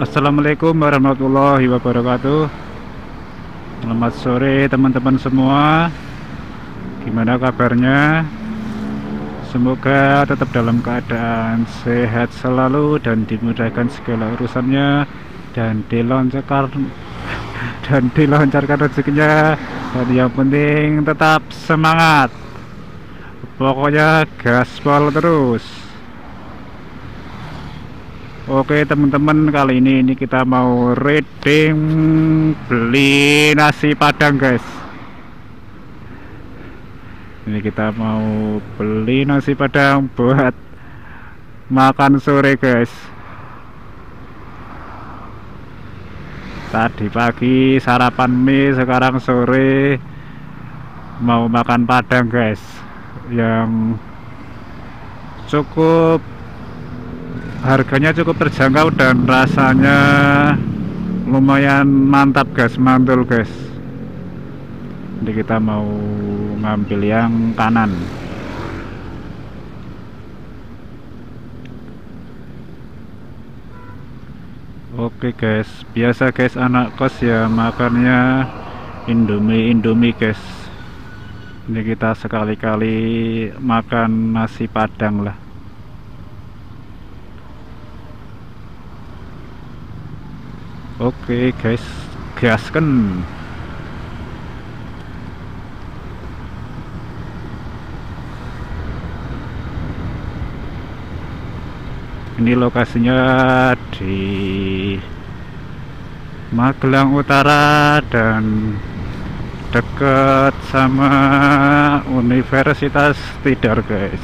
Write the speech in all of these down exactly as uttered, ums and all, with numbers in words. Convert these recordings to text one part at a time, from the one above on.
Assalamualaikum warahmatullahi wabarakatuh. Selamat sore teman-teman semua. Gimana kabarnya? Semoga tetap dalam keadaan sehat selalu dan dimudahkan segala urusannya dan dilancarkan dan dilancarkan rezekinya, dan yang penting tetap semangat. Pokoknya gaspol terus. Oke teman-teman, kali ini ini kita mau reading beli nasi padang guys. Ini kita mau beli nasi padang buat makan sore guys. Tadi pagi sarapan mie, sekarang sore mau makan padang guys, yang cukup harganya cukup terjangkau dan rasanya lumayan mantap guys, mantul guys. Jadi kita mau ngambil yang kanan. Oke guys, biasa guys anak kos ya makannya Indomie Indomie guys. Ini kita sekali-kali makan nasi padang lah. Oke guys, gasken. Ini lokasinya di Magelang Utara dan dekat sama Universitas Tidar guys.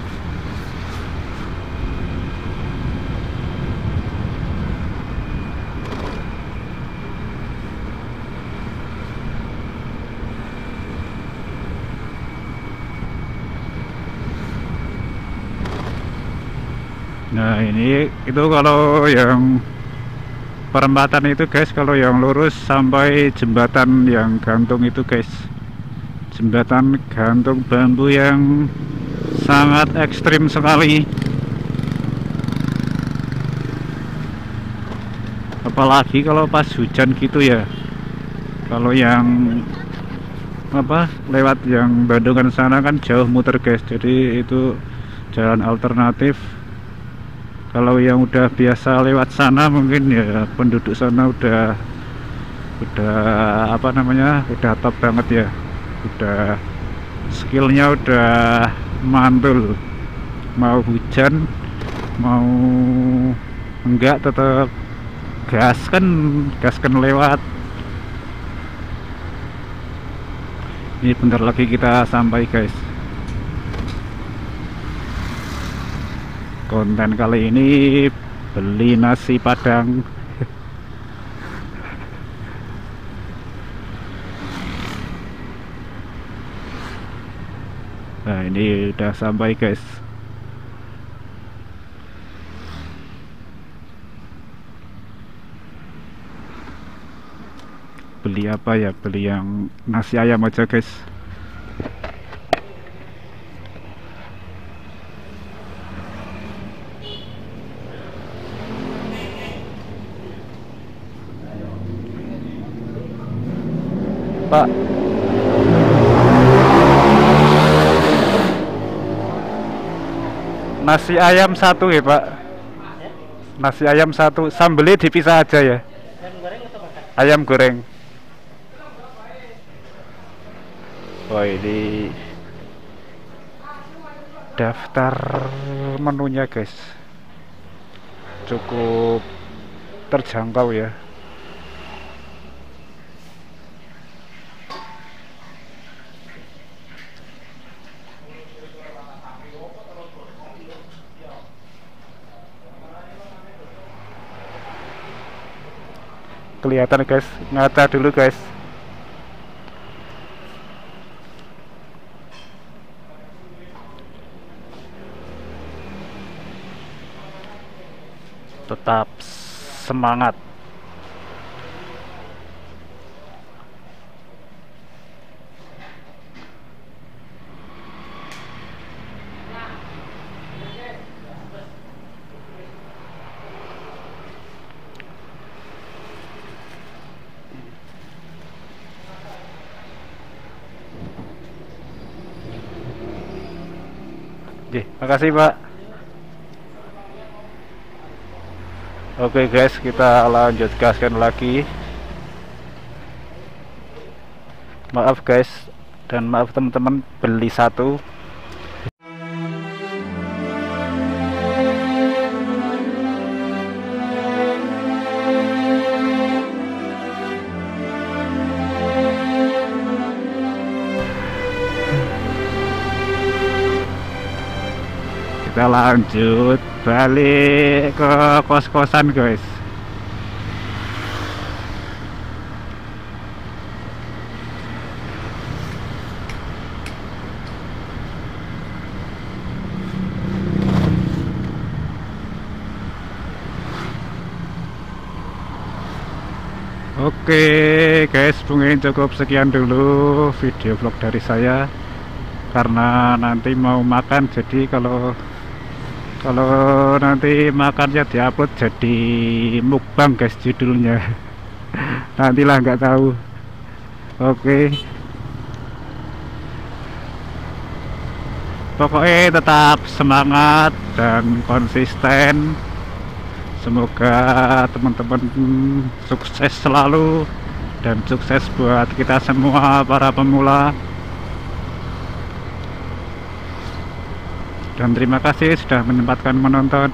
Nah ini itu kalau yang perempatan itu guys, kalau yang lurus sampai jembatan yang gantung itu guys, jembatan gantung bambu yang sangat ekstrim sekali. Apalagi kalau pas hujan gitu ya. Kalau yang apa lewat yang Bandungan sana kan jauh muter guys, jadi itu jalan alternatif. Kalau yang udah biasa lewat sana mungkin ya penduduk sana udah udah apa namanya udah top banget ya, udah skillnya udah mantul. Mau hujan mau enggak tetap gaskan gaskan lewat. Ini bentar lagi kita sampai guys. Konten kali ini beli nasi padang. Nah ini udah sampai guys. Beli apa ya? Beli yang nasi ayam aja guys. Pak, nasi ayam satu ya Pak. Nasi ayam satu, sambelnya dipisah aja ya. Ayam goreng. Oh ini daftar menunya guys, cukup terjangkau ya. Kelihatan guys, ngaca dulu guys. Tetap semangat. Oke, makasih Pak. Oke guys, kita lanjut gaskan lagi. Maaf guys, dan maaf teman-teman beli satu. Kita lanjut balik ke kos-kosan guys. Oke guys, mungkin cukup sekian dulu video vlog dari saya, karena nanti mau makan. Jadi kalau kalau nanti makannya diupload jadi mukbang guys judulnya. Nantilah, nggak tahu. Oke, pokoknya tetap semangat dan konsisten. Semoga teman-teman sukses selalu, dan sukses buat kita semua para pemula. Dan terima kasih sudah menyempatkan menonton.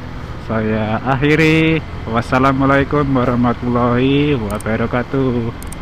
Saya akhiri. Wassalamualaikum warahmatullahi wabarakatuh.